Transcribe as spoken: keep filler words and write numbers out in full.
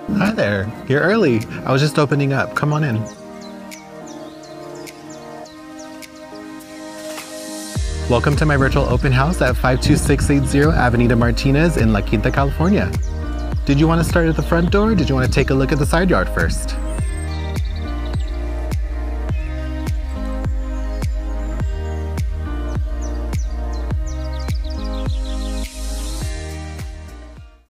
Hi there. You're early. I was just opening up. Come on in. Welcome to my virtual open house at five two six eight zero Avenida Martinez in La Quinta, California. Did you want to start at the front door or did you want to take a look at the side yard first?